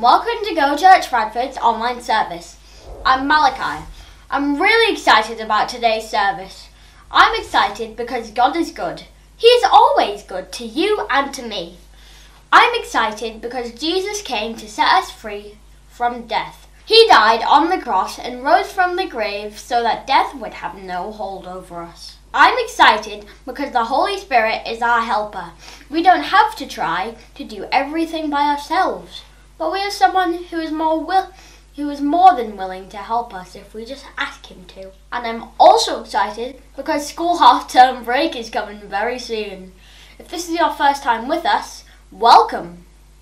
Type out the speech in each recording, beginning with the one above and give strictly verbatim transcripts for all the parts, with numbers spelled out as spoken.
welcome to GoChurch Bradford's online service. I'm Malachi. I'm really excited about today's service. I'm excited because God is good. He is always good to you and to me. I'm excited because Jesus came to set us free from death. He died on the cross and rose from the grave so that death would have no hold over us. I'm excited because the Holy Spirit is our helper. We don't have to try to do everything by ourselves, but we have someone who is more will, who is more than willing to help us if we just ask him to. And I'm also excited because school half-term break is coming very soon. If this is your first time with us, welcome.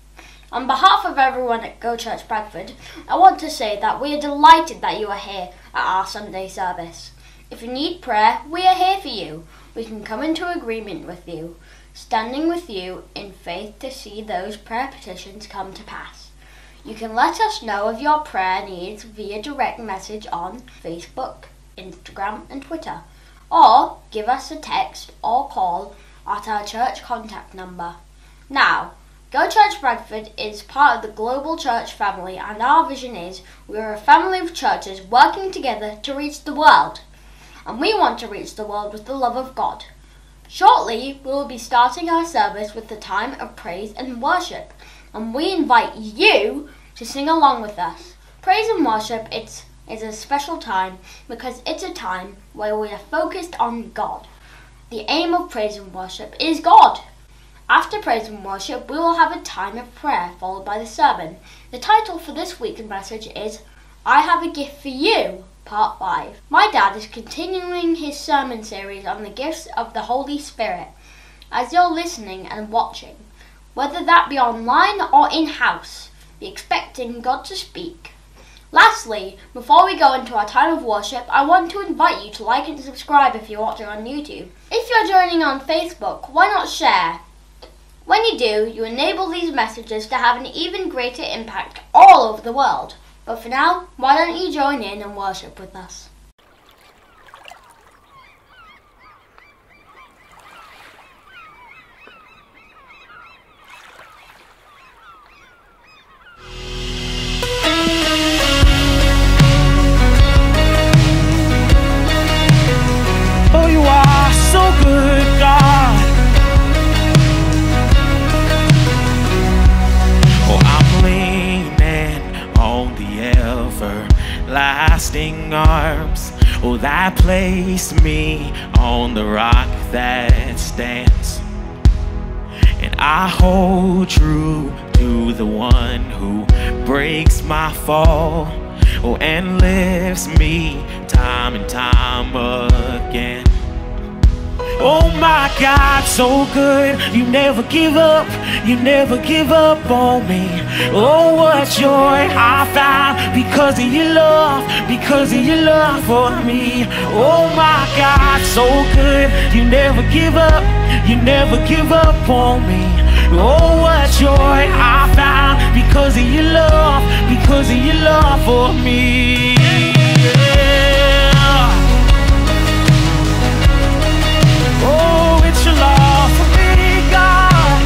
On behalf of everyone at GoChurch Bradford, I want to say that we are delighted that you are here at our Sunday service. If you need prayer, we are here for you. We can come into agreement with you, standing with you in faith to see those prayer petitions come to pass. You can let us know of your prayer needs via direct message on Facebook, Instagram and Twitter, or give us a text or call at our church contact number. Now, GoChurch Bradford is part of the global church family, and our vision is we are a family of churches working together to reach the world. And we want to reach the world with the love of God. Shortly, we will be starting our service with the time of praise and worship, and we invite you to sing along with us. Praise and worship it's, is a special time because it's a time where we are focused on God. The aim of praise and worship is God. After praise and worship, we will have a time of prayer followed by the sermon. The title for this week's message is I Have a Gift for You, Part five. My dad is continuing his sermon series on the gifts of the Holy Spirit. As you're listening and watching, whether that be online or in-house, be expecting God to speak. Lastly, before we go into our time of worship, I want to invite you to like and subscribe if you're watching on YouTube. If you're joining on Facebook, why not share? When you do, you enable these messages to have an even greater impact all over the world. But for now, why don't you join in and worship with us? Oh, you are so good, God. Oh, I'm leaning on the everlasting arms, oh, that place me on the rock that stands, and I hold true to the one who breaks my fall, oh, and lifts me time and time again. Oh my God, so good, you never give up, you never give up on me. Oh, what joy I found because of your love, because of your love for me. Oh my God, so good, you never give up, you never give up on me. Oh, what joy I found because of your love, because of your love for me. Oh, it's your love for me, God.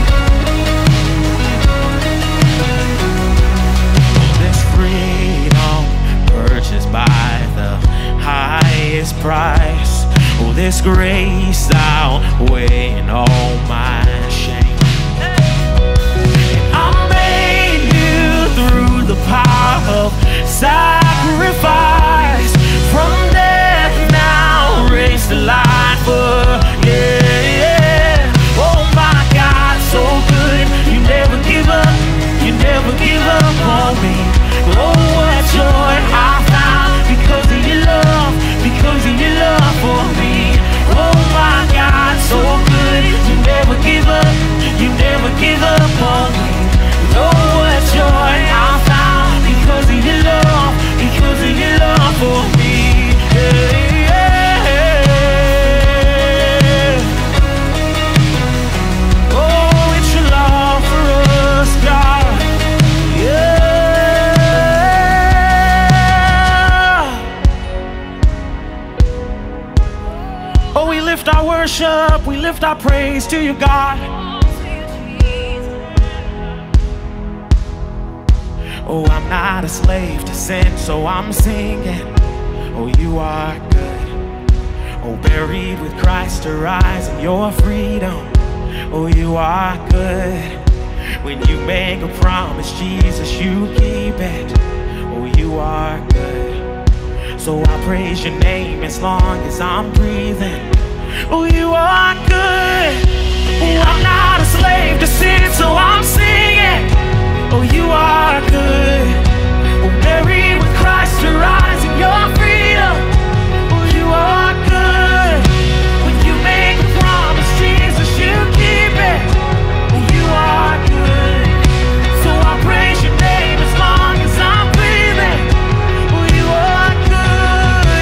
Oh, this freedom purchased by the highest price. Oh, this grace outweighing all my shame. And I'm made new through the power of sacrifice. From death now raised to life. Uh, yeah, yeah. Oh my God, so good, you never give up, you never give up on me. Oh, what joy I found because of your love, because of your love for me. Oh my God, so good, you never give up, you never give up on me. Oh, what joy I found because of your love, because of your love for me. Yeah. Our worship, we lift our praise to you, God. Oh, I'm not a slave to sin, so I'm singing. Oh, you are good. Oh, buried with Christ to rise in your freedom. Oh, you are good. When you make a promise, Jesus, you keep it. Oh, you are good. So I praise your name as long as I'm breathing. Oh, you are good. Oh, I'm not a slave to sin, so I'm singing. Oh, you are good. Oh, buried with Christ to rise in your freedom. Oh, you are good. When you make a promise, Jesus, you keep it. Oh, you are good. So I praise your name as long as I'm breathing. Oh, you are good,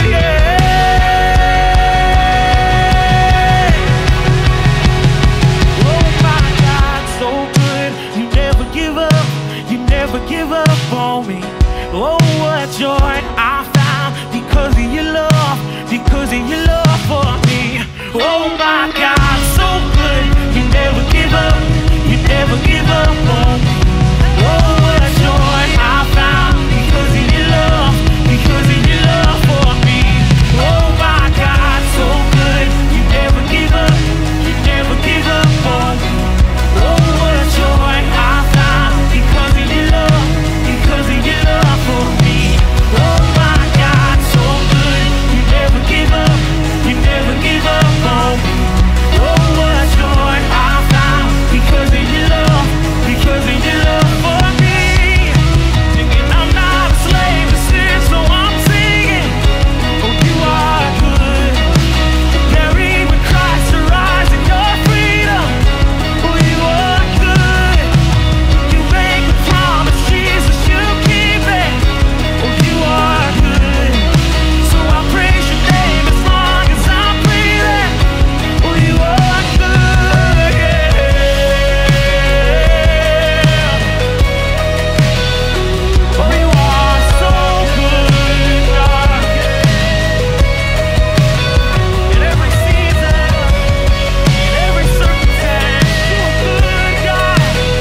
yeah. Oh my God, so good. You never give up. You never give up on me. Oh, what joy I found because of your love, because of your love for me. Oh my God, so good. You never give up. You never give up on me. Oh, what joy I found because of your love, because of your love for me. Oh my God, so good. You never give up. You never give up on me. Oh, what joy I found because of your love, because of your love for me. Oh my God, so good. You never give up. You never give up on me. Oh, what joy I found because of your love, because of your love for me. Singing, I'm not a slave to sin, so I'm singing. Oh, you are good. Buried with Christ to rise in your freedom. Oh, you are good. You make a promise, Jesus, you keep it. Oh, you are good. So I praise your name as long as I'm breathing. Oh, you are good, yeah. Oh, you are so good, God. In every season, in every circumstance, you're good, God.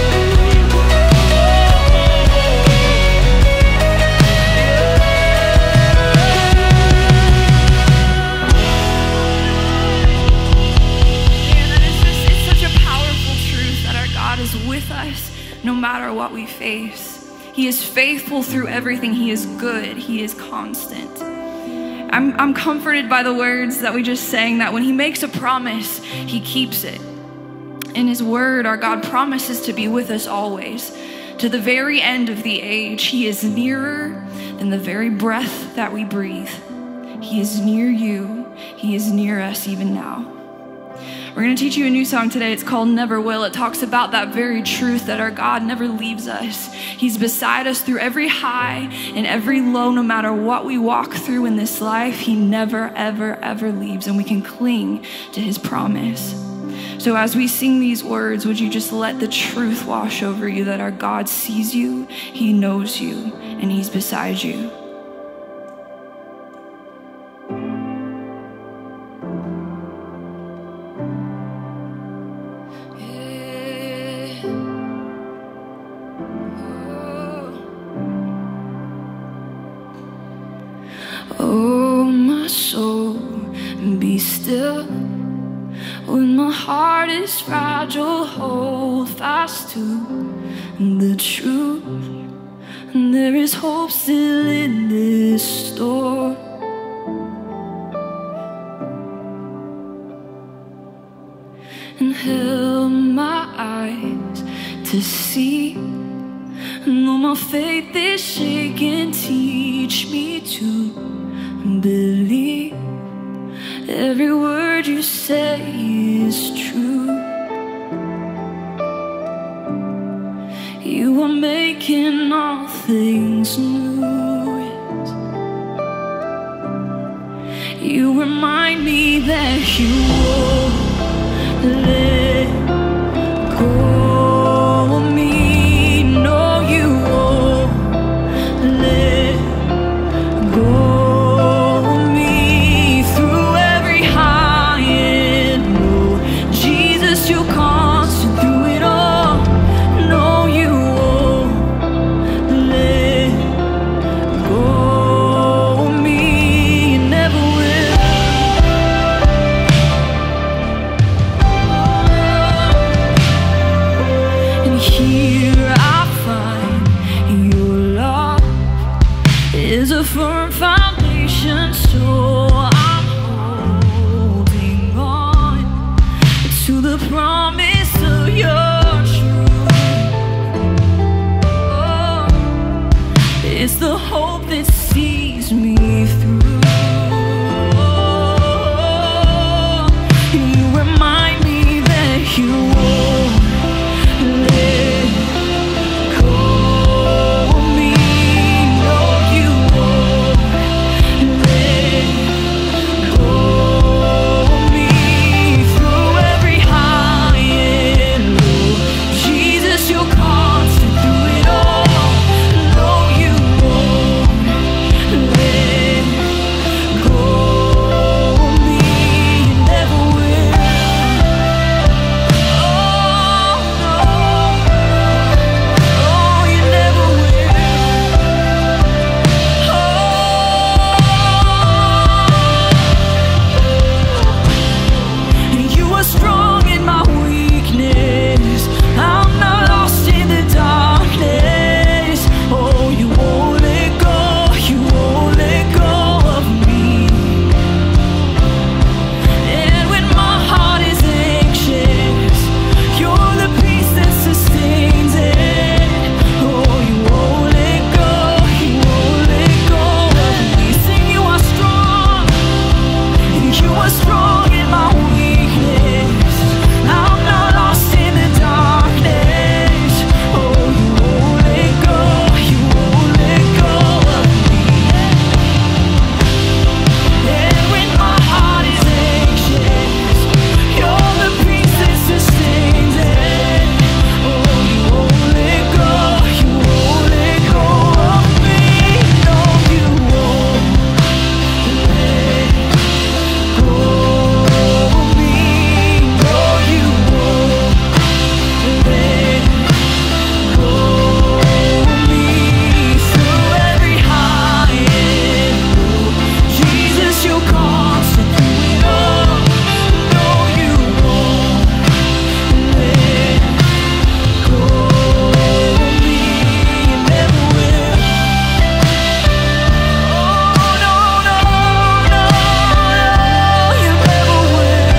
Man, that is just, it's such a powerful truth that our God is with us no matter what we face. He is faithful through everything. He is good. He is constant. I'm, I'm comforted by the words that we just sang, that when he makes a promise, he keeps it. In his word, our God promises to be with us always. To the very end of the age, he is nearer than the very breath that we breathe. He is near you. He is near us even now. We're going to teach you a new song today. It's called Never Will. It talks about that very truth that our God never leaves us. He's beside us through every high and every low. No matter what we walk through in this life, he never, ever, ever leaves, and we can cling to his promise. So as we sing these words, would you just let the truth wash over you that our God sees you, he knows you, and he's beside you. Oh, my soul, be still. When my heart is fragile, hold fast to the truth. There is hope still in this storm. And help my eyes to see. Though my faith is shaken, teach me to believe every word you say is true. You are making all things new. You remind me that you won't let go of me. No, you won't let go of me. Through every high and low, Jesus, you're constant through it all. No, you won't let is the hope that sees me through. You remind me that you won't let go of me. No, you won't let go of me. Through every high and low, Jesus, you're constant through it all. No, you won't let go of me. You never will. Oh, no. Oh, you never will. Oh. You are strong in my weakness. I'm not lost in the darkness. Oh, you won't let go. You won't let go of me. And when my heart is anxious, you're the peace that sustains it. Oh, you won't let go. You won't let go of me. Sing, you are strong. You are strong in my weakness. I'm not lost in the darkness. Oh, you won't let go. You won't let go of me. And when my heart is anxious, you're the peace that sustains it. Oh, you won't let go. You won't let go of me. No, you won't let go of me. No, you won't let go of me. Through every high and low, Jesus, you're constant through it all. No, you won't let go of me. You never will. Oh, no, no, no, no, you never will.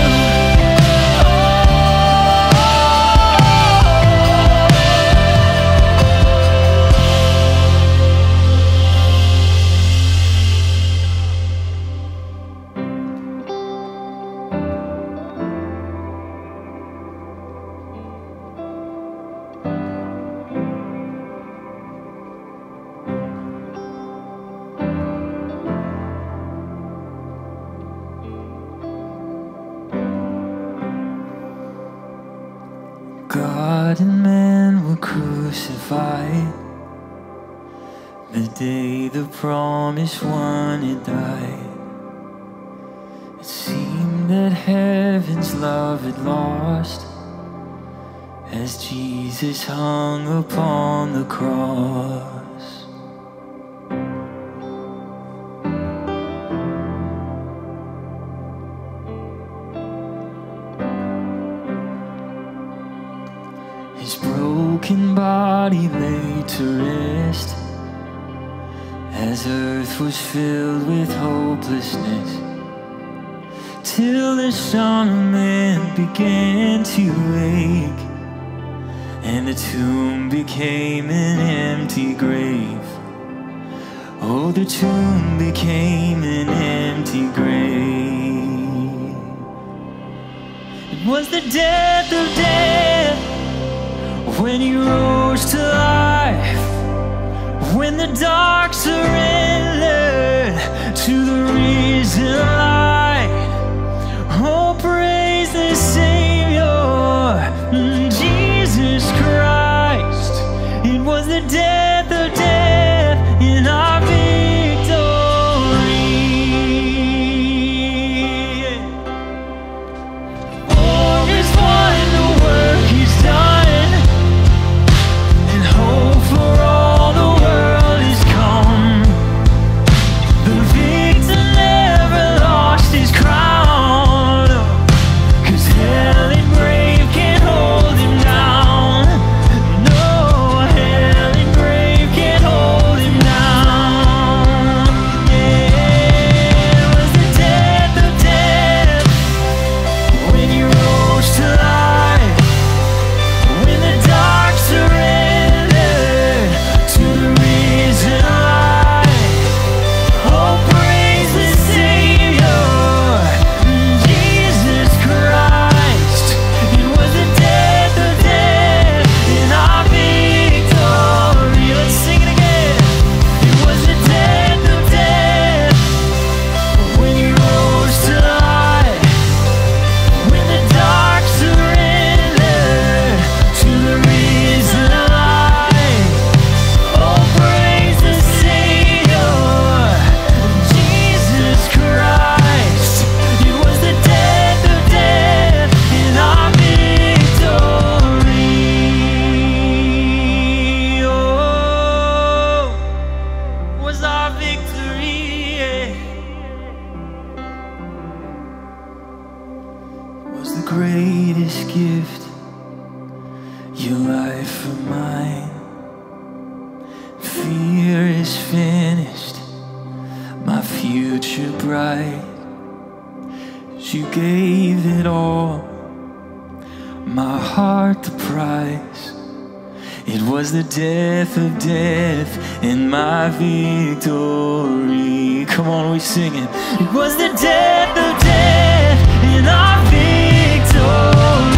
God and man were crucified the day the promised one had died. It seemed that heaven's love had lost as Jesus hung upon the cross. His broken body lay to rest as earth was filled with hopelessness, till the Son of Man began to wake, and the tomb became an empty grave. Oh, the tomb became an empty grave. It was the death of death when he rose to life, when the dark surrendered to the risen light. Oh, praise the Savior, Jesus Christ. It was the death of death in our victory. War is won, the work is done, and hope for all the world is come. fear is finished, my future bright. You gave it all, my heart the price. It was the death of death and my victory. Come on, we sing it. It was the death of death and our victory.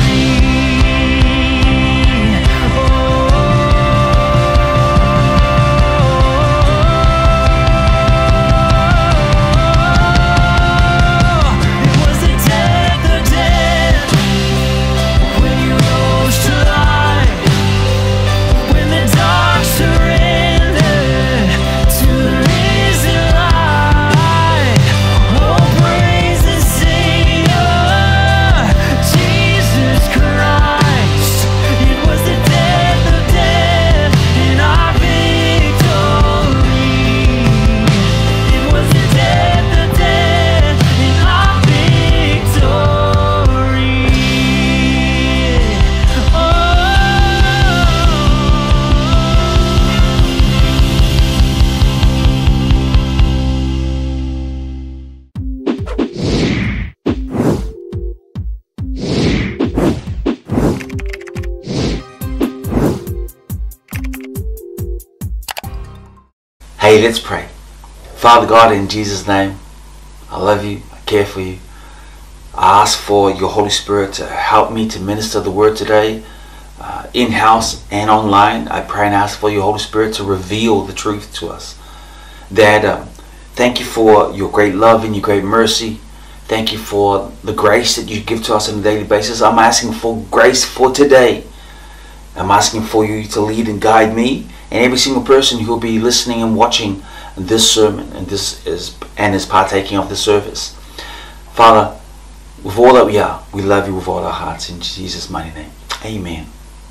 Hey, let's pray. Father God, in Jesus' name, I love you, I care for you. I ask for your Holy Spirit to help me to minister the word today, uh, in-house and online. I pray and ask for your Holy Spirit to reveal the truth to us. Dad, um, thank you for your great love and your great mercy. Thank you for the grace that you give to us on a daily basis. I'm asking for grace for today. I'm asking for you to lead and guide me and every single person who will be listening and watching this sermon and this is and is partaking of the service. Father, with all that we are, we love you with all our hearts in Jesus' mighty name. Amen.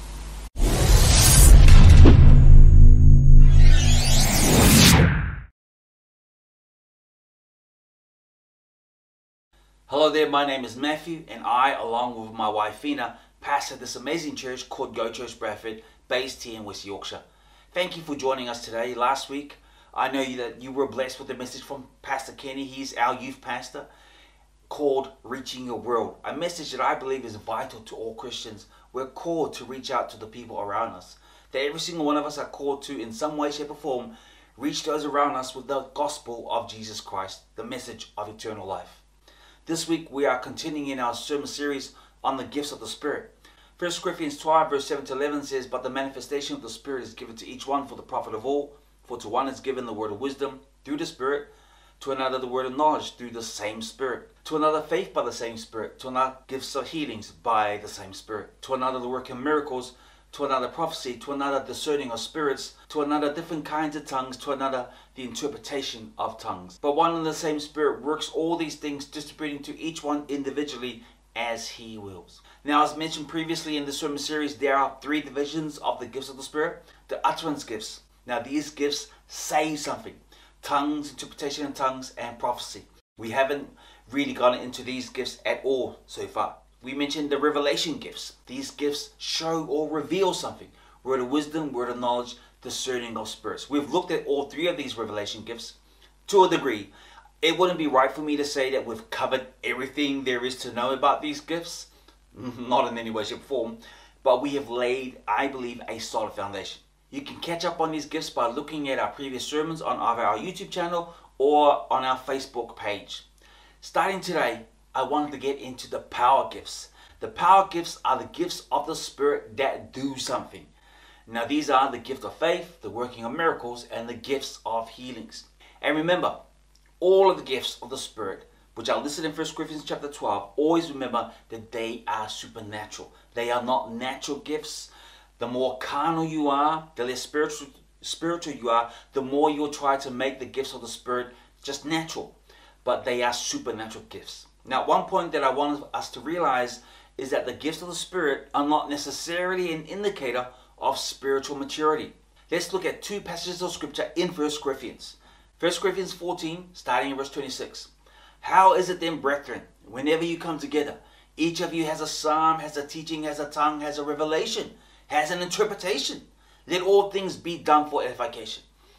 Hello there, my name is Matthew, and I, along with my wife Fina, pastor this amazing church called GoChurch Bradford, based here in West Yorkshire. Thank you for joining us today. Last week, I know that you were blessed with a message from Pastor Kenny. He's our youth pastor, called Reaching Your World. A message that I believe is vital to all Christians. We're called to reach out to the people around us. That every single one of us are called to, in some way, shape or form, reach those around us with the gospel of Jesus Christ, the message of eternal life. This week, we are continuing in our sermon series on the gifts of the Spirit. First Corinthians twelve verse seven to eleven says, "But the manifestation of the Spirit is given to each one for the profit of all. For to one is given the word of wisdom through the Spirit, to another the word of knowledge through the same Spirit, to another faith by the same Spirit, to another gifts of healings by the same Spirit, to another the working miracles, to another prophecy, to another discerning of spirits, to another different kinds of tongues, to another the interpretation of tongues. But one and the same Spirit works all these things, distributing to each one individually as he wills." Now, as mentioned previously in the sermon series, there are three divisions of the gifts of the Spirit. The utterance gifts. Now, these gifts say something. Tongues, interpretation of tongues, and prophecy. We haven't really gone into these gifts at all so far. We mentioned the revelation gifts. These gifts show or reveal something. Word of wisdom, word of knowledge, discerning of spirits. We've looked at all three of these revelation gifts to a degree. It wouldn't be right for me to say that we've covered everything there is to know about these gifts. Not in any way, shape, or form. But we have laid, I believe, a solid foundation. You can catch up on these gifts by looking at our previous sermons on either our YouTube channel or on our Facebook page. Starting today, I wanted to get into the power gifts. The power gifts are the gifts of the Spirit that do something. Now, these are the gift of faith, the working of miracles, and the gifts of healings. And remember, all of the gifts of the Spirit, which are listed in First Corinthians chapter twelve, always remember that they are supernatural. They are not natural gifts. The more carnal you are, the less spiritual, spiritual you are, the more you'll try to make the gifts of the Spirit just natural. But they are supernatural gifts. Now, one point that I want us to realize is that the gifts of the Spirit are not necessarily an indicator of spiritual maturity. Let's look at two passages of Scripture in First Corinthians. First Corinthians fourteen, starting in verse twenty-six. "How is it then, brethren, whenever you come together, each of you has a psalm, has a teaching, has a tongue, has a revelation, has an interpretation? Let all things be done for edification."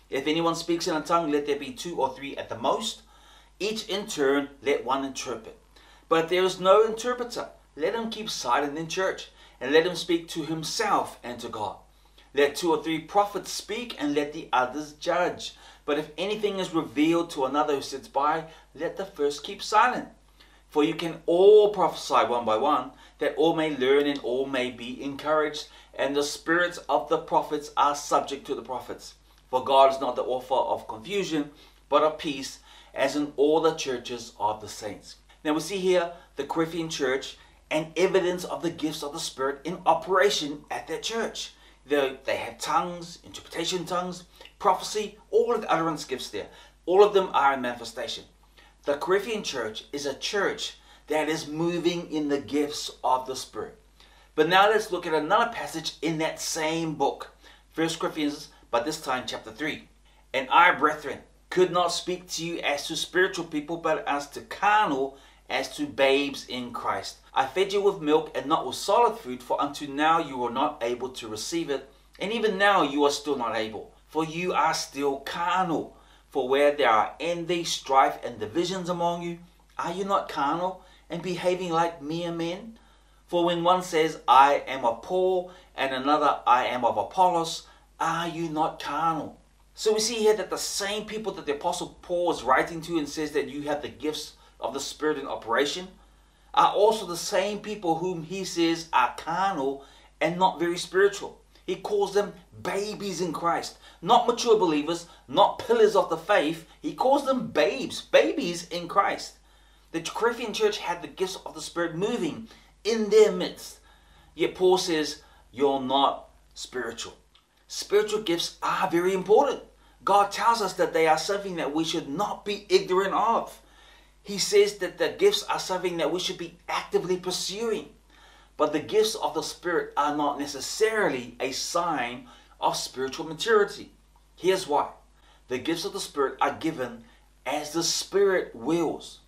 If anyone speaks in a tongue, let there be two or three at the most. Each in turn, let one interpret. But if there is no interpreter, let him keep silent in church, and let him speak to himself and to God. Let two or three prophets speak, and let the others judge. But if anything is revealed to another who sits by, let the first keep silent. For you can all prophesy one by one, that all may learn and all may be encouraged. And the spirits of the prophets are subject to the prophets. For God is not the author of confusion, but of peace, as in all the churches of the saints. Now we see here the Corinthian church and evidence of the gifts of the Spirit in operation at that church. They, they had tongues, interpretation tongues, prophecy, all of the utterance gifts there. All of them are in manifestation. The Corinthian church is a church that is moving in the gifts of the Spirit. But now let's look at another passage in that same book. First Corinthians, but this time chapter three. And I, brethren, could not speak to you as to spiritual people, but as to carnal, as to babes in Christ. I fed you with milk and not with solid food, for until now you were not able to receive it, and even now you are still not able, for you are still carnal. For where there are envy, strife, and divisions among you, are you not carnal, and behaving like mere men? For when one says, I am of Paul, and another, I am of Apollos, are you not carnal? So we see here that the same people that the Apostle Paul is writing to and says that you have the gifts of the Spirit in operation, are also the same people whom he says are carnal and not very spiritual. He calls them babies in Christ. Not mature believers, not pillars of the faith. He calls them babes, babies in Christ. The Corinthian church had the gifts of the Spirit moving in their midst. Yet Paul says, you're not spiritual. Spiritual gifts are very important. God tells us that they are something that we should not be ignorant of. He says that the gifts are something that we should be actively pursuing. But the gifts of the Spirit are not necessarily a sign of spiritual maturity. Here's why. The gifts of the Spirit are given as the Spirit wills.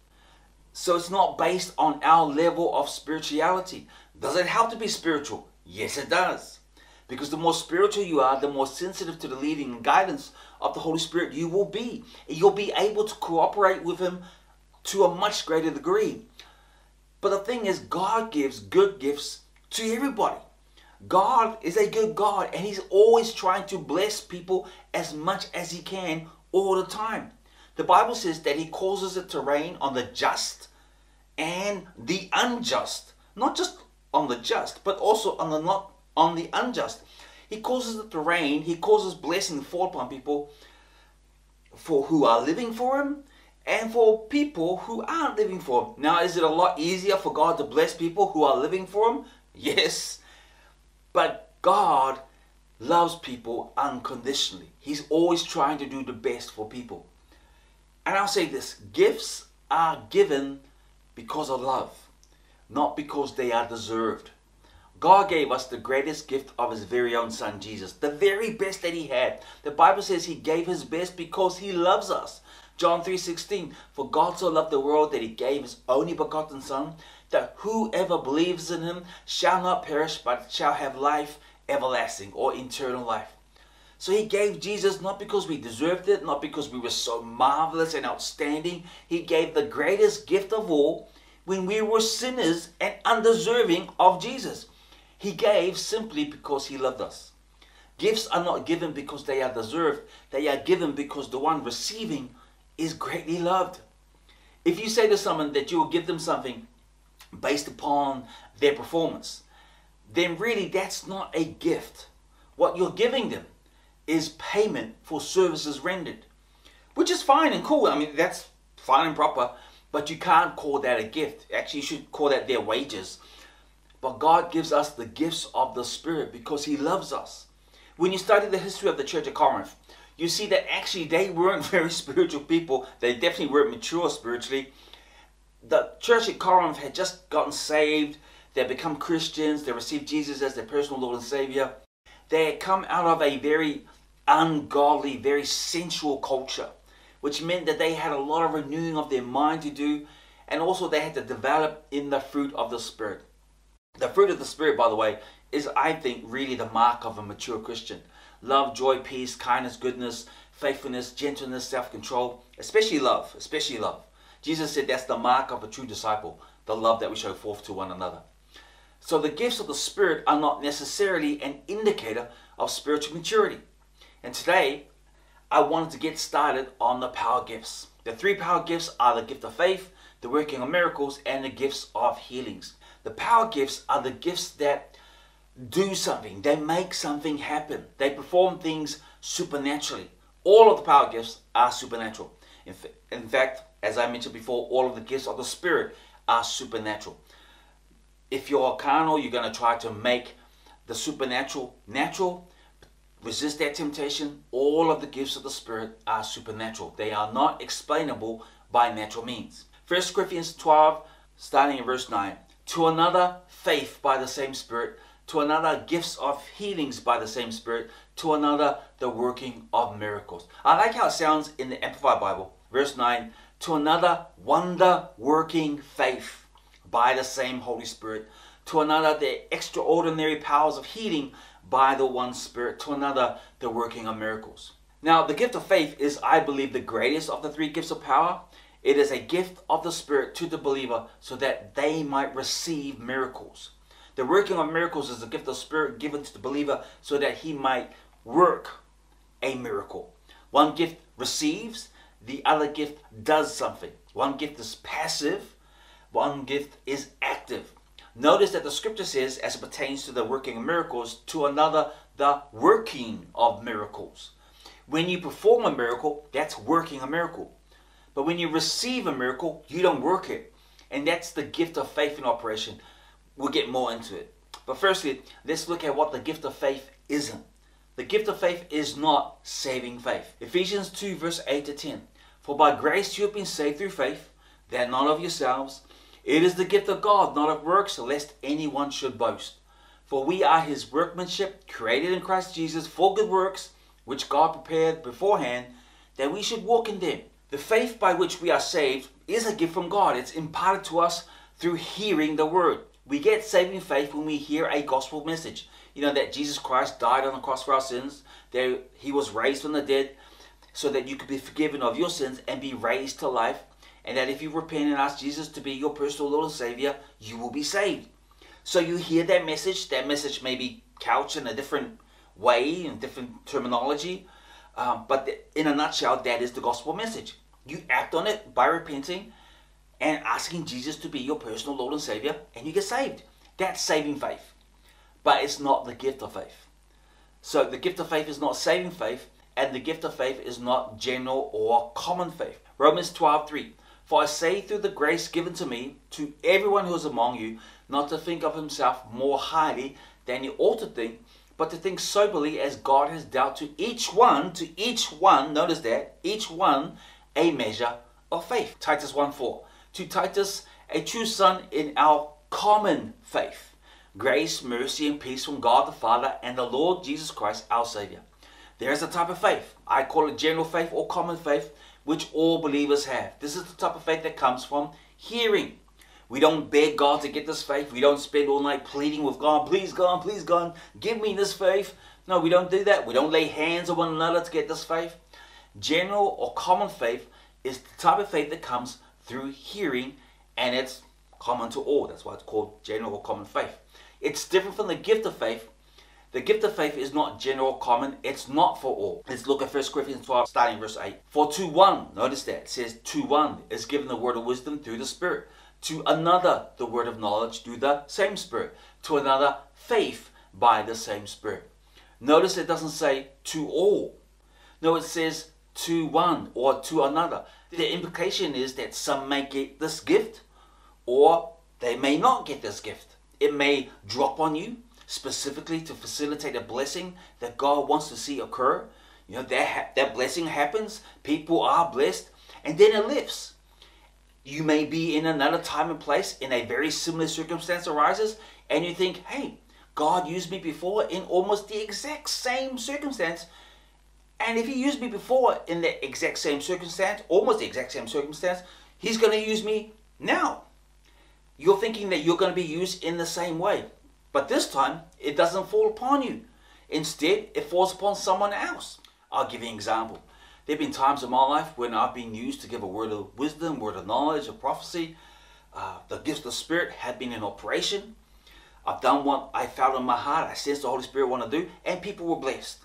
So it's not based on our level of spirituality. Does it have to be spiritual? Yes, it does. Because the more spiritual you are, the more sensitive to the leading and guidance of the Holy Spirit you will be. You'll be able to cooperate with Him to a much greater degree. But the thing is, God gives good gifts to everybody. God is a good God, and He's always trying to bless people as much as He can all the time. The Bible says that He causes it to rain on the just and the unjust. Not just on the just, but also on the not on the unjust. He causes it to rain. He causes blessing to fall upon people for who are living for Him and for people who aren't living for Him. Now, is it a lot easier for God to bless people who are living for Him? Yes. But God loves people unconditionally. He's always trying to do the best for people. And I'll say this, gifts are given because of love, not because they are deserved. God gave us the greatest gift of His very own Son, Jesus, the very best that He had. The Bible says He gave His best because He loves us. John three sixteen, for God so loved the world that He gave His only begotten Son, that whoever believes in Him shall not perish, but shall have life everlasting, or eternal life. So He gave Jesus not because we deserved it, not because we were so marvelous and outstanding. He gave the greatest gift of all when we were sinners and undeserving of Jesus. He gave simply because He loved us. Gifts are not given because they are deserved. They are given because the one receiving is greatly loved. If you say to someone that you will give them something based upon their performance, then really that's not a gift. What you're giving them is payment for services rendered, which is fine and cool. I mean, that's fine and proper, but you can't call that a gift. Actually, you should call that their wages. But God gives us the gifts of the Spirit because He loves us. When you study the history of the church at Corinth, you see that actually they weren't very spiritual people. They definitely weren't mature spiritually. The church at Corinth had just gotten saved. They had become Christians. They received Jesus as their personal Lord and Savior. They had come out of a very ungodly, very sensual culture, which meant that they had a lot of renewing of their mind to do, and also they had to develop in the fruit of the Spirit. The fruit of the Spirit, by the way, is, I think, really the mark of a mature Christian. love, joy, peace, kindness, goodness, faithfulness, gentleness, self-control, especially love, especially love. Jesus said that's the mark of a true disciple, the love that we show forth to one another. So the gifts of the Spirit are not necessarily an indicator of spiritual maturity. And today, I wanted to get started on the power gifts. The three power gifts are the gift of faith, the working of miracles, and the gifts of healings. The power gifts are the gifts that do something. They make something happen. They perform things supernaturally. All of the power gifts are supernatural. In, fa in fact, as I mentioned before, all of the gifts of the Spirit are supernatural. If you're carnal, you're going to try to make the supernatural natural. Resist that temptation. All of the gifts of the Spirit are supernatural. They are not explainable by natural means. First Corinthians twelve, starting in verse nine. To another, faith by the same Spirit. To another, gifts of healings by the same Spirit. To another, the working of miracles. I like how it sounds in the Amplified Bible. Verse nine. To another, wonder-working faith by the same Holy Spirit. To another, the extraordinary powers of healing by the one Spirit. To another, the working of miracles. Now, the gift of faith is, I believe, the greatest of the three gifts of power. It is a gift of the Spirit to the believer so that they might receive miracles. The working of miracles is the gift of the Spirit given to the believer so that he might work a miracle. One gift receives, the other gift does something. One gift is passive, one gift is active. Notice that the scripture says, as it pertains to the working of miracles, to another, the working of miracles. When you perform a miracle, that's working a miracle. But when you receive a miracle, you don't work it. And that's the gift of faith in operation. We'll get more into it. But firstly, let's look at what the gift of faith isn't. The gift of faith is not saving faith. Ephesians two verse eight to ten. For by grace you have been saved through faith, that not of yourselves. It is the gift of God, not of works, lest anyone should boast. For we are his workmanship, created in Christ Jesus for good works, which God prepared beforehand, that we should walk in them. The faith by which we are saved is a gift from God. It's imparted to us through hearing the word. We get saving faith when we hear a gospel message. You know, that Jesus Christ died on the cross for our sins, that he was raised from the dead, so that you could be forgiven of your sins and be raised to life. And that if you repent and ask Jesus to be your personal Lord and Savior, you will be saved. So you hear that message. That message may be couched in a different way, in different terminology. Um, but in a nutshell, that is the gospel message. You act on it by repenting and asking Jesus to be your personal Lord and Savior, and you get saved. That's saving faith. But it's not the gift of faith. So the gift of faith is not saving faith, and the gift of faith is not general or common faith. Romans twelve three. For I say through the grace given to me, to everyone who is among you, not to think of himself more highly than he ought to think, but to think soberly as God has dealt to each one, to each one, notice that, each one, a measure of faith. Titus one four. To Titus, a true son in our common faith. Grace, mercy, and peace from God the Father and the Lord Jesus Christ, our Savior. There's a type of faith. I call it general faith or common faith, which all believers have. This is the type of faith that comes from hearing. We don't beg God to get this faith. We don't spend all night pleading with God, please God, please God, give me this faith. No, we don't do that. We don't lay hands on one another to get this faith. General or common faith is the type of faith that comes through hearing, and it's common to all. That's why it's called general or common faith. It's different from the gift of faith. The gift of faith is not general or common. It's not for all. Let's look at First Corinthians twelve, starting verse eight. For to one, notice that, it says to one is given the word of wisdom through the Spirit. To another, the word of knowledge through the same Spirit. To another, faith by the same Spirit. Notice it doesn't say to all. No, it says to one or to another. The implication is that some may get this gift or they may not get this gift. It may drop on you specifically to facilitate a blessing that God wants to see occur. You know, that, ha that blessing happens, people are blessed, and then it lifts. You may be in another time and place, in a very similar circumstance arises, and you think, hey, God used me before in almost the exact same circumstance, and if he used me before in the exact same circumstance, almost the exact same circumstance, he's going to use me now. You're thinking that you're going to be used in the same way. But this time, it doesn't fall upon you. Instead, it falls upon someone else. I'll give you an example. There have been times in my life when I've been used to give a word of wisdom, word of knowledge, of prophecy. Uh, the gifts of the Spirit have been in operation. I've done what I felt in my heart. I sensed the Holy Spirit want to do, and people were blessed.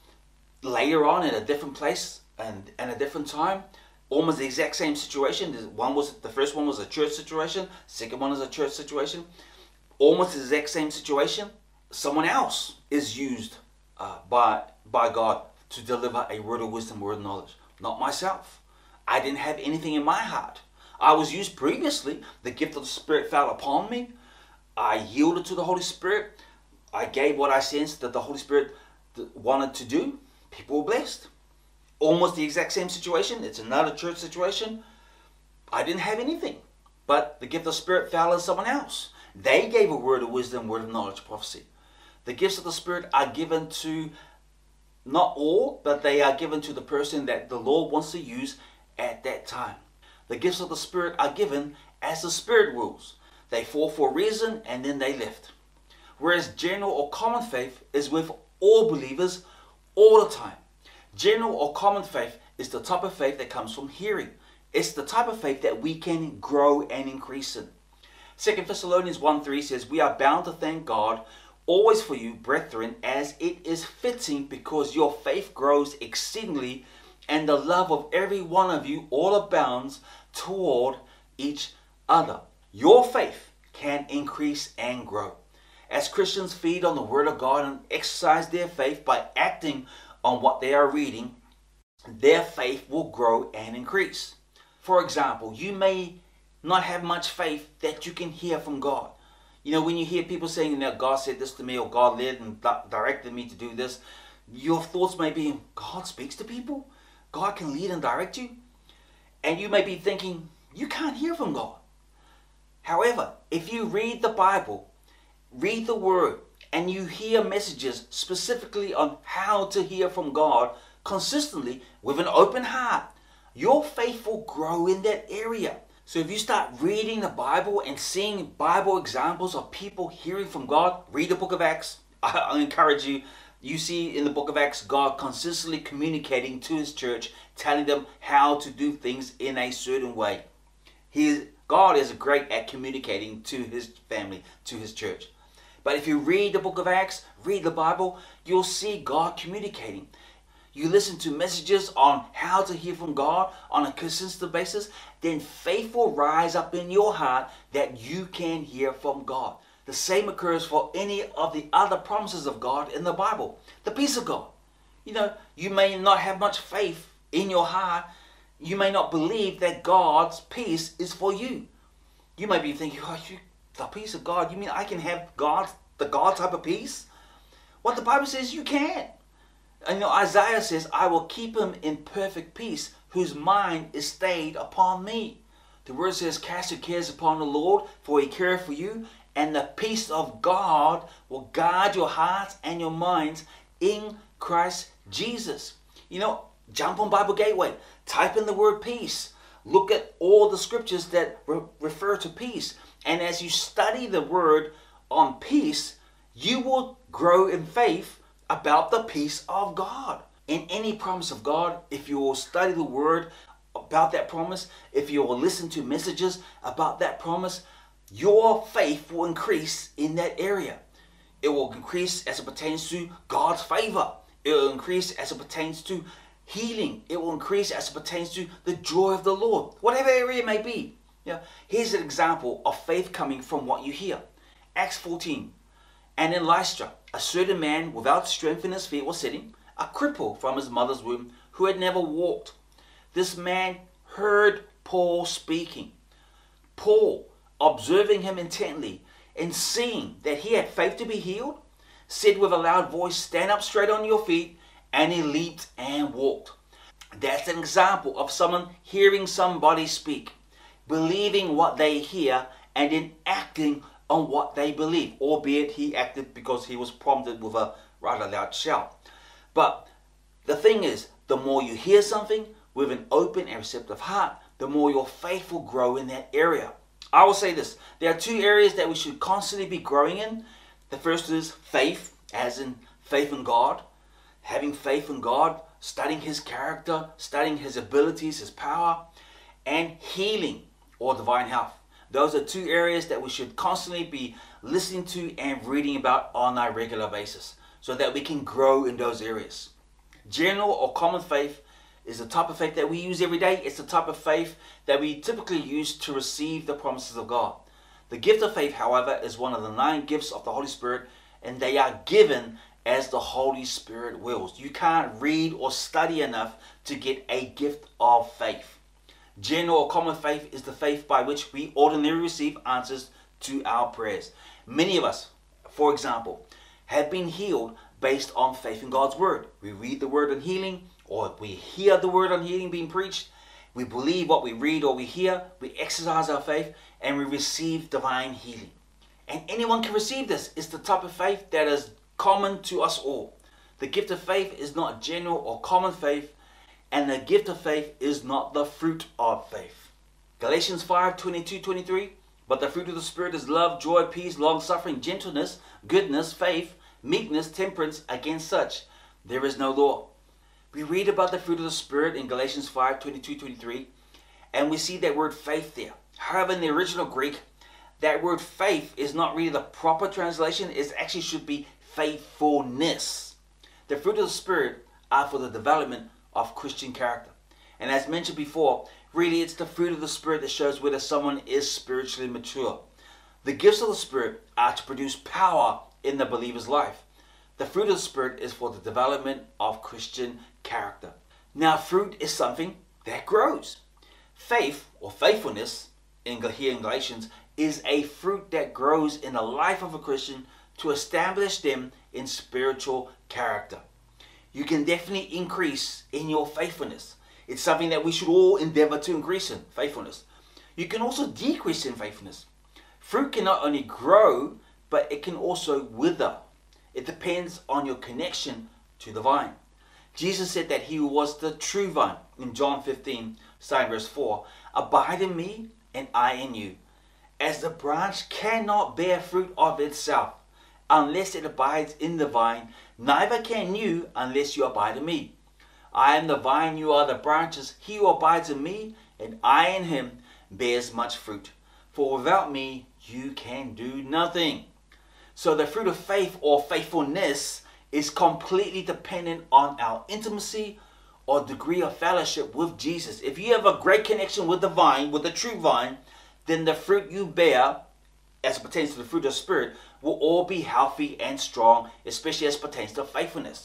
Later on, in a different place and, and a different time, almost the exact same situation. One was the first one was a church situation. Second one is a church situation. Almost the exact same situation. Someone else is used uh, by by God to deliver a word of wisdom, word of knowledge. Not myself. I didn't have anything in my heart. I was used previously. The gift of the Spirit fell upon me. I yielded to the Holy Spirit. I gave what I sensed that the Holy Spirit wanted to do. People were blessed. Almost the exact same situation. It's another church situation. I didn't have anything, but the gift of the Spirit fell on someone else. They gave a word of wisdom, word of knowledge, prophecy. The gifts of the Spirit are given to not all, but they are given to the person that the Lord wants to use at that time. The gifts of the Spirit are given as the Spirit wills. They fall for a reason and then they lift. Whereas general or common faith is with all believers all the time. General or common faith is the type of faith that comes from hearing. It's the type of faith that we can grow and increase in. Second Thessalonians one three says, "We are bound to thank God always for you, brethren, as it is fitting, because your faith grows exceedingly, and the love of every one of you all abounds toward each other." Your faith can increase and grow. As Christians feed on the Word of God and exercise their faith by acting on what they are reading, their faith will grow and increase. For example, you may not have much faith that you can hear from God. You know, when you hear people saying, you know, God said this to me, or God led and directed me to do this, your thoughts may be, God speaks to people? God can lead and direct you? And you may be thinking, you can't hear from God. However, if you read the Bible, read the Word, and you hear messages specifically on how to hear from God consistently with an open heart, your faith will grow in that area. So if you start reading the Bible and seeing Bible examples of people hearing from God, read the book of Acts. I, I encourage you. You see in the book of Acts, God consistently communicating to His church, telling them how to do things in a certain way. He is, God is great at communicating to His family, to His church. But if you read the book of Acts, read the Bible, you'll see God communicating. You listen to messages on how to hear from God on a consistent basis, then faith will rise up in your heart that you can hear from God. The same occurs for any of the other promises of God in the Bible. The peace of God. You know, you may not have much faith in your heart. You may not believe that God's peace is for you. You may be thinking, oh, you, the peace of God, you mean I can have God, the God type of peace? What the Bible says, you can. And you know, Isaiah says, I will keep him in perfect peace, whose mind is stayed upon me. The word says, cast your cares upon the Lord, for He careth for you, and the peace of God will guard your hearts and your minds in Christ Jesus. You know, jump on Bible Gateway, type in the word peace. Look at all the scriptures that re- refer to peace. And as you study the word on peace, you will grow in faith about the peace of God. In any promise of God, if you will study the word about that promise, if you will listen to messages about that promise, your faith will increase in that area. It will increase as it pertains to God's favor. It will increase as it pertains to healing. It will increase as it pertains to the joy of the Lord. Whatever area it may be. Yeah. Here's an example of faith coming from what you hear. Acts fourteen. And in Lystra, a certain man without strength in his feet was sitting, a cripple from his mother's womb, who had never walked. This man heard Paul speaking. Paul, observing him intently and seeing that he had faith to be healed, said with a loud voice, stand up straight on your feet, and he leaped and walked. That's an example of someone hearing somebody speak, believing what they hear, and then acting on what they believe, albeit he acted because he was prompted with a rather loud shout. But the thing is, the more you hear something with an open and receptive heart, the more your faith will grow in that area. I will say this, there are two areas that we should constantly be growing in. The first is faith, as in faith in God, having faith in God, studying His character, studying His abilities, His power, and healing or divine health. Those are two areas that we should constantly be listening to and reading about on a regular basis so that we can grow in those areas. General or common faith is the type of faith that we use every day. It's the type of faith that we typically use to receive the promises of God. The gift of faith, however, is one of the nine gifts of the Holy Spirit, and they are given as the Holy Spirit wills. You can't read or study enough to get a gift of faith. General or common faith is the faith by which we ordinarily receive answers to our prayers. Many of us, for example, have been healed based on faith in God's word. We read the word on healing, or we hear the word on healing being preached. We believe what we read or we hear. We exercise our faith and we receive divine healing. And anyone can receive this. It's the type of faith that is common to us all. The gift of faith is not general or common faith, and the gift of faith is not the fruit of faith. Galatians five, twenty-two, twenty-three, but the fruit of the Spirit is love, joy, peace, long-suffering, gentleness, goodness, faith, meekness, temperance. Against such there is no law. We read about the fruit of the Spirit in Galatians five, twenty-two, twenty-three, and we see that word faith there. However, in the original Greek, that word faith is not really the proper translation. It actually should be faithfulness. The fruit of the Spirit are for the development of Christian character. And as mentioned before, really it's the fruit of the Spirit that shows whether someone is spiritually mature. The gifts of the Spirit are to produce power in the believer's life. The fruit of the Spirit is for the development of Christian character. Now, fruit is something that grows. Faith or faithfulness in here in Galatians is a fruit that grows in the life of a Christian to establish them in spiritual character. You can definitely increase in your faithfulness. It's something that we should all endeavor to increase in, faithfulness. You can also decrease in faithfulness. Fruit can not only grow, but it can also wither. It depends on your connection to the vine. Jesus said that He was the true vine in John fifteen, starting verse four. Abide in me and I in you. As the branch cannot bear fruit of itself unless it abides in the vine, neither can you unless you abide in me. I am the vine, you are the branches. He who abides in me and I in him bears much fruit. For without me you can do nothing. So the fruit of faith or faithfulness is completely dependent on our intimacy or degree of fellowship with Jesus. If you have a great connection with the vine, with the true vine, then the fruit you bear, as it pertains to the fruit of the Spirit, will all be healthy and strong, especially as it pertains to faithfulness.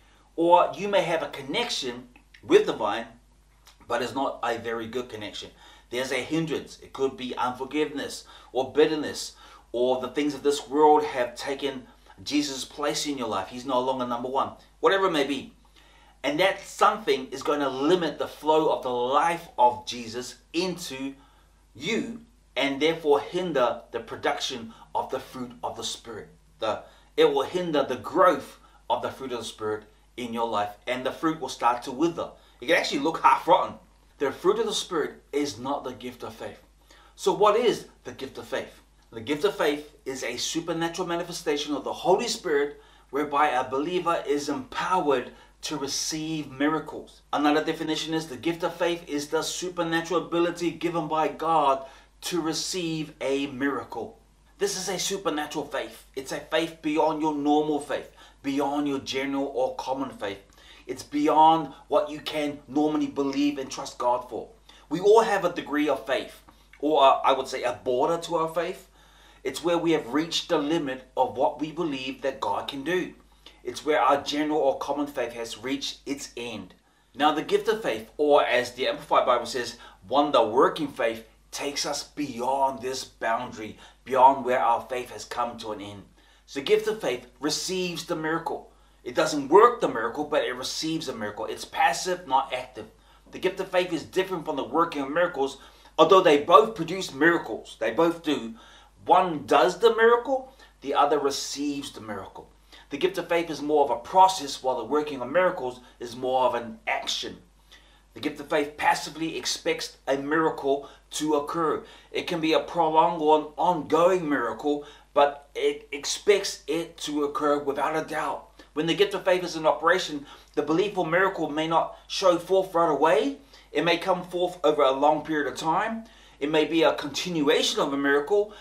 Or you may have a connection with the vine, but it's not a very good connection. There's a hindrance. It could be unforgiveness or bitterness, or the things of this world have taken Jesus' place in your life. He's no longer number one. Whatever it may be. And that something is going to limit the flow of the life of Jesus into you, and therefore hinder the production of the fruit of the Spirit. The, it will hinder the growth of the fruit of the Spirit in your life, and the fruit will start to wither. It can actually look half rotten. The fruit of the Spirit is not the gift of faith. So what is the gift of faith? The gift of faith is a supernatural manifestation of the Holy Spirit whereby a believer is empowered to receive miracles. Another definition is the gift of faith is the supernatural ability given by God to receive a miracle. This is a supernatural faith. It's a faith beyond your normal faith, beyond your general or common faith. It's beyond what you can normally believe and trust God for. We all have a degree of faith, or uh, I would say a border to our faith. It's where we have reached the limit of what we believe that God can do. It's where our general or common faith has reached its end. Now the gift of faith, or as the Amplified Bible says, wonder-working faith, takes us beyond this boundary, beyond where our faith has come to an end. So the gift of faith receives the miracle. It doesn't work the miracle, but it receives a miracle. It's passive, not active. The gift of faith is different from the working of miracles, although they both produce miracles. They both do. One does the miracle, the other receives the miracle. The gift of faith is more of a process, while the working of miracles is more of an action. The gift of faith passively expects a miracle to occur. It can be a prolonged or an ongoing miracle, but it expects it to occur without a doubt. When the gift of faith is in operation, the belief or miracle may not show forth right away. It may come forth over a long period of time. It may be a continuation of a miracle,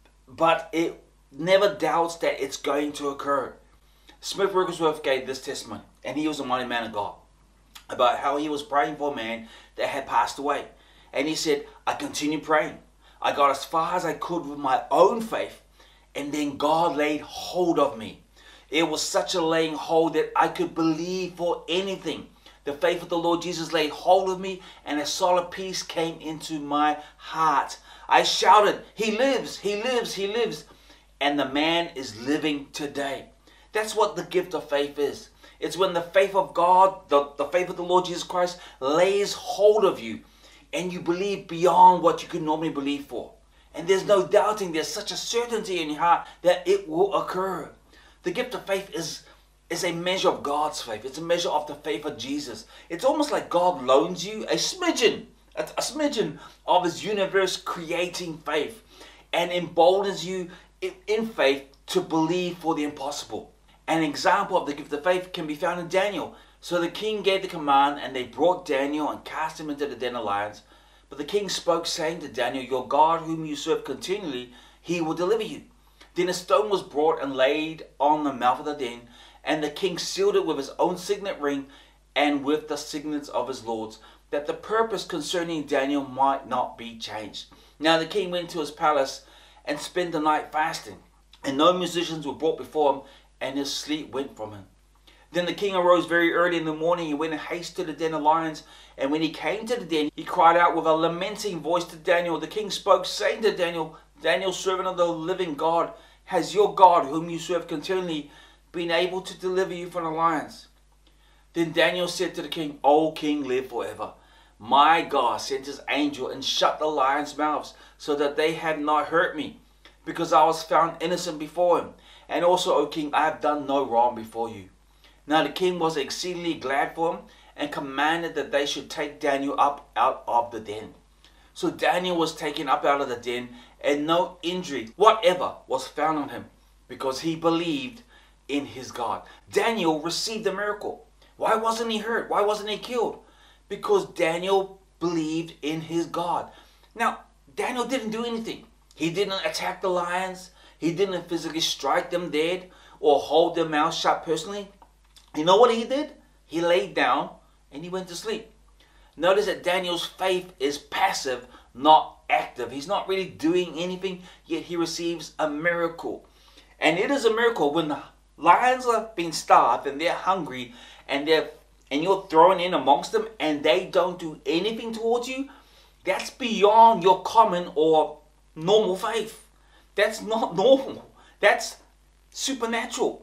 but it never doubts that it's going to occur. Smith Wigglesworth gave this testimony, and he was a mighty man of God, about how he was praying for a man that had passed away. And he said, I continued praying. I got as far as I could with my own faith, and then God laid hold of me. It was such a laying hold that I could believe for anything. The faith of the Lord Jesus laid hold of me, and a solid peace came into my heart. I shouted, He lives, He lives, He lives. And the man is living today. That's what the gift of faith is. It's when the faith of God, the, the faith of the Lord Jesus Christ lays hold of you, and you believe beyond what you could normally believe for. And there's no doubting, there's such a certainty in your heart that it will occur. The gift of faith is, is a measure of God's faith. It's a measure of the faith of Jesus. It's almost like God loans you a smidgen, a, a smidgen of His universe creating faith, and emboldens you in, in faith to believe for the impossible. An example of the gift of faith can be found in Daniel. So the king gave the command, and they brought Daniel and cast him into the den of lions. But the king spoke, saying to Daniel, Your God, whom you serve continually, He will deliver you. Then a stone was brought and laid on the mouth of the den, and the king sealed it with his own signet ring and with the signets of his lords, that the purpose concerning Daniel might not be changed. Now the king went to his palace and spent the night fasting, and no musicians were brought before him, and his sleep went from him. Then the king arose very early in the morning. He went in haste to the den of lions. And when he came to the den, he cried out with a lamenting voice to Daniel. The king spoke, saying to Daniel, Daniel, servant of the living God, has your God, whom you serve continually, been able to deliver you from the lions? Then Daniel said to the king, O king, live forever. My God sent his angel and shut the lions' mouths, so that they had not hurt me, because I was found innocent before him. And also, O king, I have done no wrong before you. Now the king was exceedingly glad for him, and commanded that they should take Daniel up out of the den. So Daniel was taken up out of the den, and no injury whatever was found on him, because he believed in his God. Daniel received a miracle. Why wasn't he hurt? Why wasn't he killed? Because Daniel believed in his God. Now, Daniel didn't do anything. He didn't attack the lions. He didn't physically strike them dead or hold their mouth shut personally. You know what he did? He laid down and he went to sleep. Notice that Daniel's faith is passive, not active. He's not really doing anything, yet he receives a miracle. And it is a miracle when the lions are being starved and they're hungry, and they're and you're thrown in amongst them and they don't do anything towards you. That's beyond your common or normal faith. That's not normal. That's supernatural.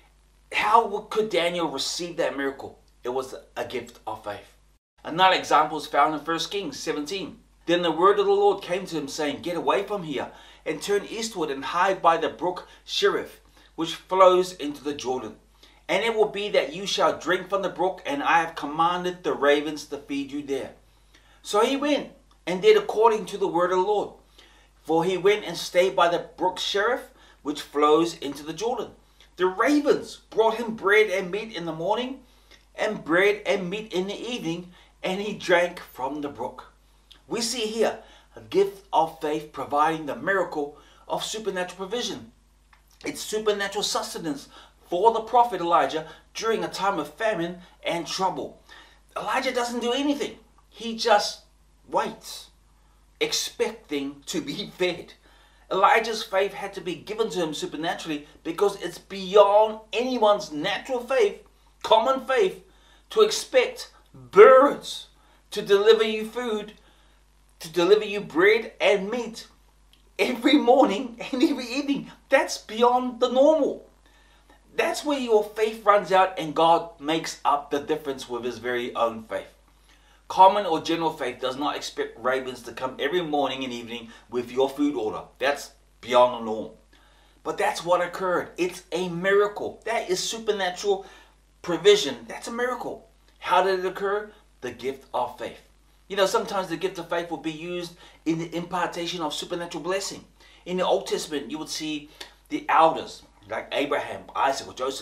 How could Daniel receive that miracle? It was a gift of faith. Another example is found in First Kings seventeen. Then the word of the Lord came to him, saying, Get away from here, and turn eastward, and hide by the brook Cherith, which flows into the Jordan. And it will be that you shall drink from the brook, and I have commanded the ravens to feed you there. So he went, and did according to the word of the Lord. For he went and stayed by the brook Cherith, which flows into the Jordan. The ravens brought him bread and meat in the morning, and bread and meat in the evening, and he drank from the brook. We see here a gift of faith providing the miracle of supernatural provision. It's supernatural sustenance for the prophet Elijah during a time of famine and trouble. Elijah doesn't do anything. He just waits, expecting to be fed. Elijah's faith had to be given to him supernaturally because it's beyond anyone's natural faith, common faith, to expect birds to deliver you food, to deliver you bread and meat every morning and every evening. That's beyond the normal. That's where your faith runs out and God makes up the difference with his very own faith. Common or general faith does not expect ravens to come every morning and evening with your food order. That's beyond the norm. But that's what occurred. It's a miracle. That is supernatural provision. That's a miracle. How did it occur? The gift of faith. You know, sometimes the gift of faith will be used in the impartation of supernatural blessing. In the Old Testament, you would see the elders like Abraham, Isaac, or Joseph.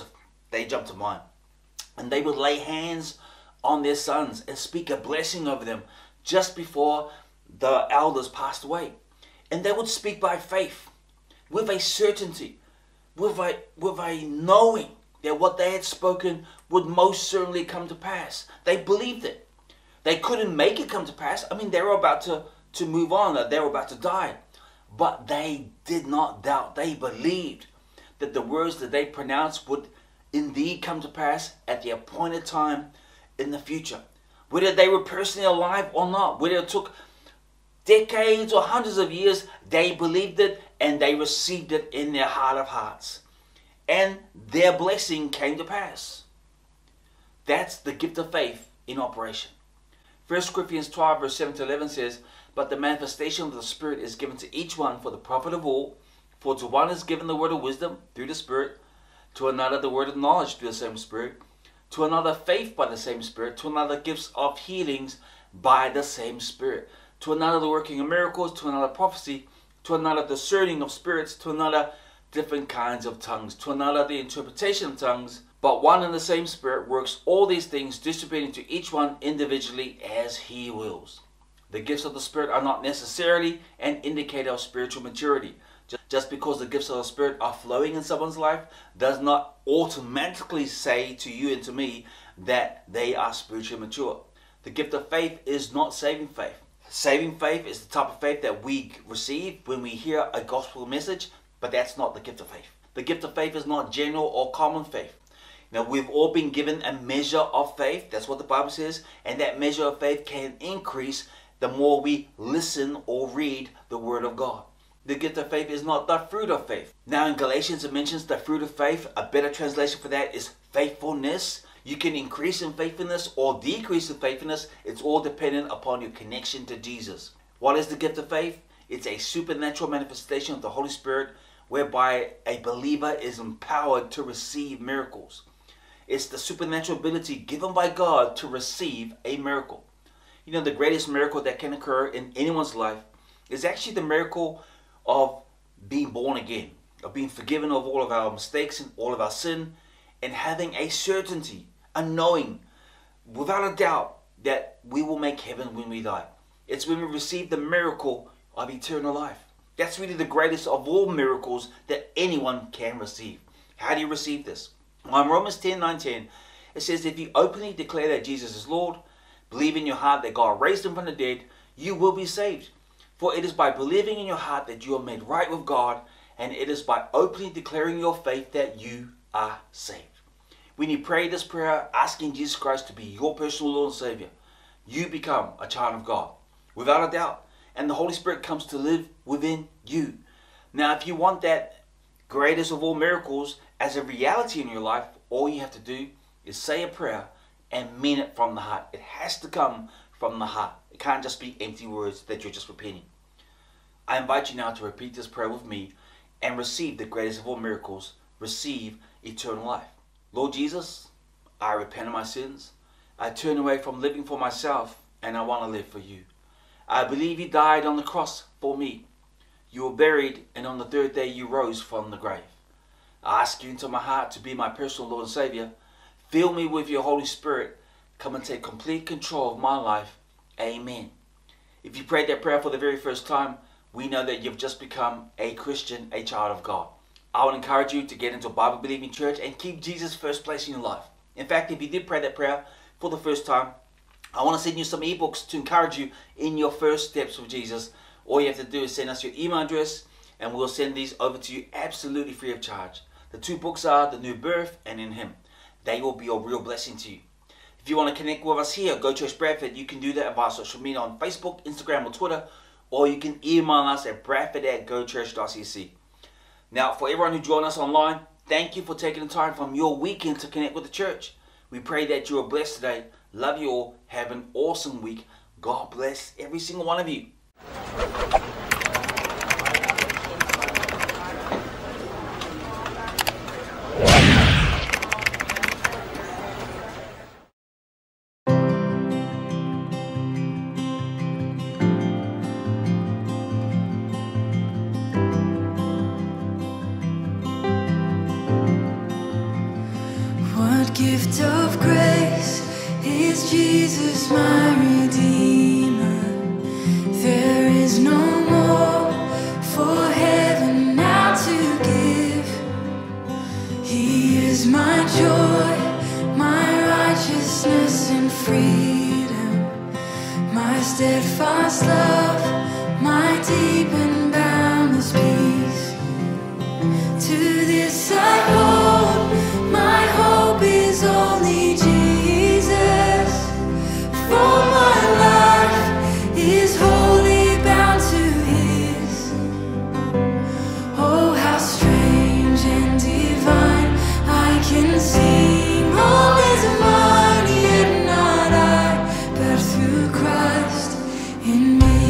they jump to mind. And they would lay hands on their sons and speak a blessing over them just before the elders passed away. And they would speak by faith, with a certainty, with a, with a knowing that what they had spoken would most certainly come to pass. They believed it. They couldn't make it come to pass. I mean, they were about to, to move on, that they were about to die. But they did not doubt. They believed that the words that they pronounced would indeed come to pass at the appointed time in the future. Whether they were personally alive or not, whether it took decades or hundreds of years, they believed it and they received it in their heart of hearts. And their blessing came to pass. That's the gift of faith in operation. First Corinthians twelve verse seven to eleven says, "But the manifestation of the Spirit is given to each one for the profit of all. For to one is given the word of wisdom through the Spirit, to another the word of knowledge through the same Spirit, to another faith by the same Spirit, to another gifts of healings by the same Spirit, to another the working of miracles, to another prophecy, to another discerning of spirits, to another different kinds of tongues, to another the interpretation of tongues. But one and the same Spirit works all these things, distributing to each one individually as He wills." The gifts of the Spirit are not necessarily an indicator of spiritual maturity. Just because the gifts of the Spirit are flowing in someone's life does not automatically say to you and to me that they are spiritually mature. The gift of faith is not saving faith. Saving faith is the type of faith that we receive when we hear a gospel message, but that's not the gift of faith. The gift of faith is not general or common faith. Now, we've all been given a measure of faith. That's what the Bible says. And that measure of faith can increase the more we listen or read the Word of God. The gift of faith is not the fruit of faith. Now in Galatians it mentions the fruit of faith. A better translation for that is faithfulness. You can increase in faithfulness or decrease in faithfulness. It's all dependent upon your connection to Jesus. What is the gift of faith? It's a supernatural manifestation of the Holy Spirit whereby a believer is empowered to receive miracles. It's the supernatural ability given by God to receive a miracle. You know, the greatest miracle that can occur in anyone's life is actually the miracle of being born again, of being forgiven of all of our mistakes and all of our sin, and having a certainty, a knowing, without a doubt, that we will make heaven when we die. It's when we receive the miracle of eternal life. That's really the greatest of all miracles that anyone can receive. How do you receive this? Well, in Romans ten nine ten, it says, "If you openly declare that Jesus is Lord, believe in your heart that God raised Him from the dead, you will be saved. For it is by believing in your heart that you are made right with God, and it is by openly declaring your faith that you are saved." When you pray this prayer, asking Jesus Christ to be your personal Lord and Savior, you become a child of God, without a doubt. And the Holy Spirit comes to live within you. Now, if you want that greatest of all miracles as a reality in your life, all you have to do is say a prayer and mean it from the heart. It has to come from the heart. It can't just be empty words that you're just repeating. I invite you now to repeat this prayer with me and receive the greatest of all miracles. Receive eternal life. Lord Jesus, I repent of my sins. I turn away from living for myself and I want to live for you. I believe you died on the cross for me. You were buried and on the third day you rose from the grave. I ask you into my heart to be my personal Lord and Savior. Fill me with your Holy Spirit. Come and take complete control of my life. Amen. If you prayed that prayer for the very first time, we know that you've just become a Christian, a child of God. I would encourage you to get into a Bible-believing church and keep Jesus first place in your life. In fact, if you did pray that prayer for the first time, I want to send you some ebooks to encourage you in your first steps with Jesus. All you have to do is send us your email address and we'll send these over to you absolutely free of charge. The two books are The New Birth and In Him. They will be a real blessing to you. If you want to connect with us here at GoChurch Bradford, you can do that via social media on Facebook, Instagram or Twitter, or you can email us at bradford at gochurch dot c c. Now, for everyone who joined us online, thank you for taking the time from your weekend to connect with the church. We pray that you are blessed today. Love you all. Have an awesome week. God bless every single one of you. Jesus, my Redeemer. There is no more for heaven now to give. He is my joy, my righteousness and freedom, my steadfast love, my deep and boundless peace. To this I hold, my hope is only Jesus, for my life is wholly bound to His. Oh, how strange and divine, I can sing all is mine, yet not I, but through Christ in me.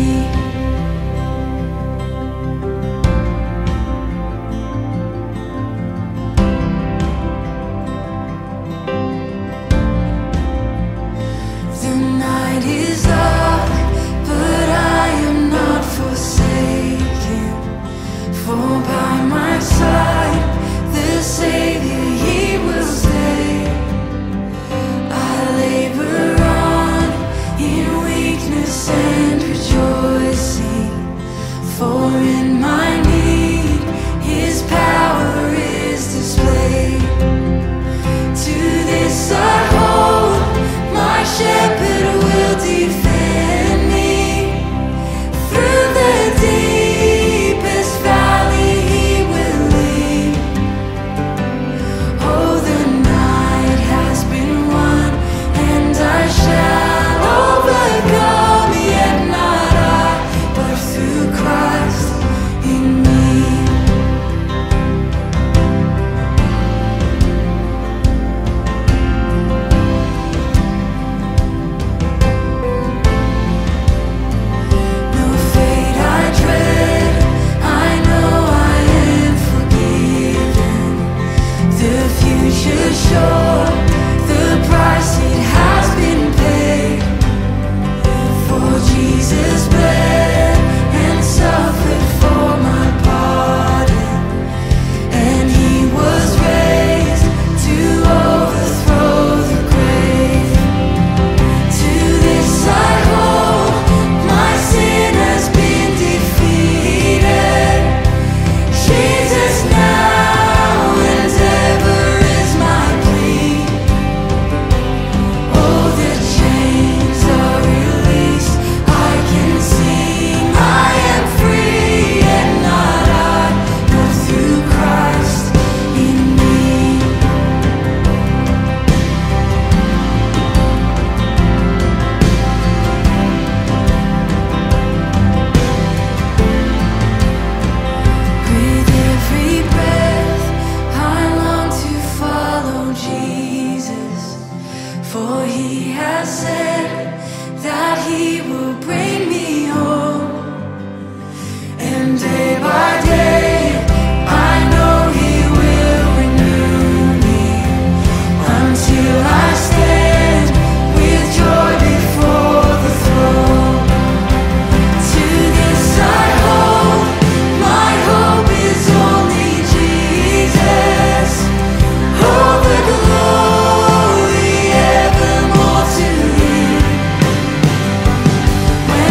The night is dark, but I am not forsaken, for by my side the Savior, He will stay. I labor on in weakness and rejoicing, for in my need His power is displayed. To this I hold, my shepherd will defend me. Through the deepest valley He will lead. Oh, the night has been won, and I shall overcome, yet not I, but through Christ in me. No fate I dread, I know I am forgiven. The future sure, the price it has been paid. For Jesus bled and suffered for my pardon, and He was raised to overthrow the grave. To this I hold, my sin has been defeated. Jesus now and ever is my plea. Oh, the chains are released, I can sing, I am free, and not I, but through Christ in me. With every breath, I long to follow Jesus, for He has said that He will bring me home. And day by day, I know He will renew me, until I stand with joy before the throne. To this I hold, my hope is only Jesus. All the glory evermore to Him. When